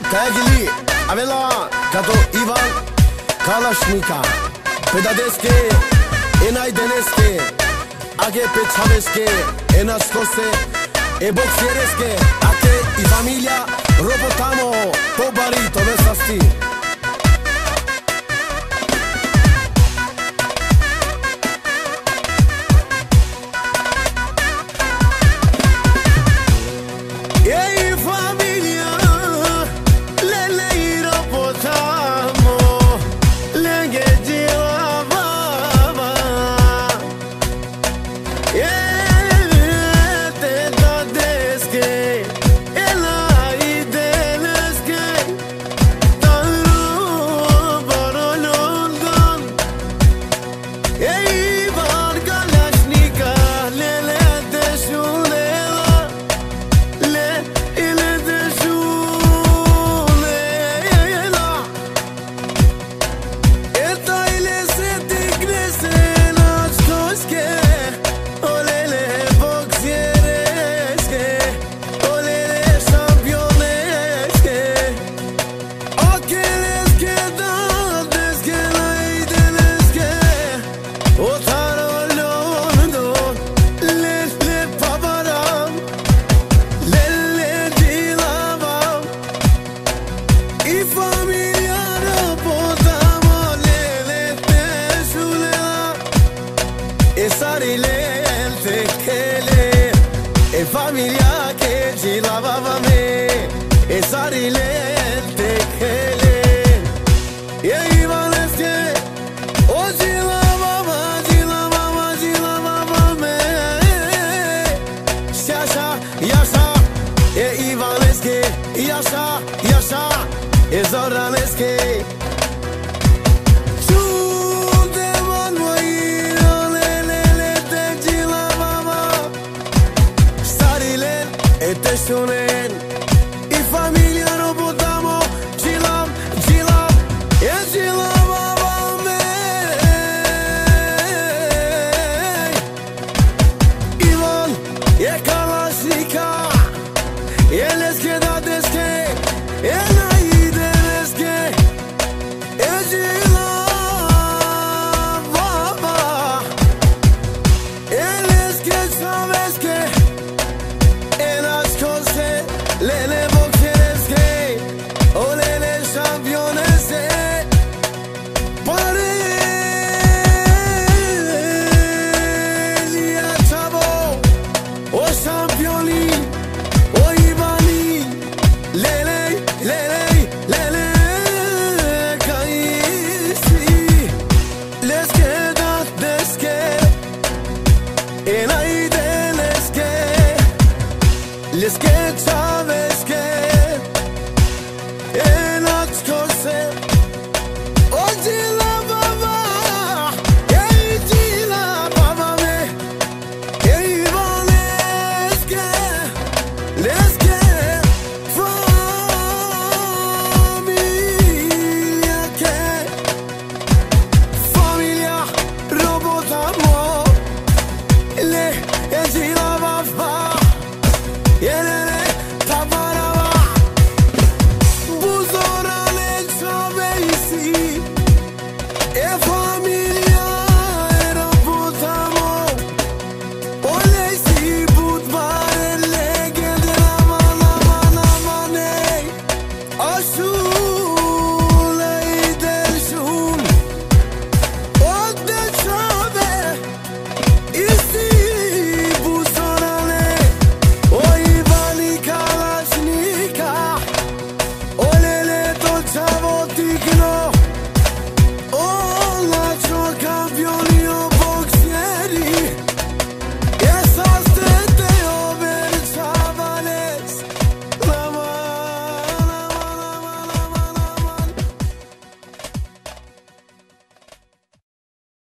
Kajgili, avela, kato Ivan Kalashnika Pedadeske, enai deneske Age pe chaveske, enaskose E boxiereske, ake I familia Robotamo, pobarito, vesasti E familia che ci lavava me E sarile te chele E Ivaneske O ci lavava me Șașa, iașa E Ivaneske Iașa E Zoraneske Te sunen I familia Robotamo Gilam E gilamava me Ivan E Kalashnika E leske da deske E naide leske E gilamava E leske chaveske Lele boxereske O lele championese Parelia chavo O championi O Ivani Lele Kaisi Leske da deske Enaide leske Leske chaveske Enatskose O gilavava E gilavava me E Ivaneske Leske Familia che Familia Robotamo Le E gilavava Elele tabarava Buzorane çaveysi E familia Robotamo Oleysi budvar legende aman ey Aşuley derşun O de çave İsi buzorane Kalashnika Olele to chavo tikno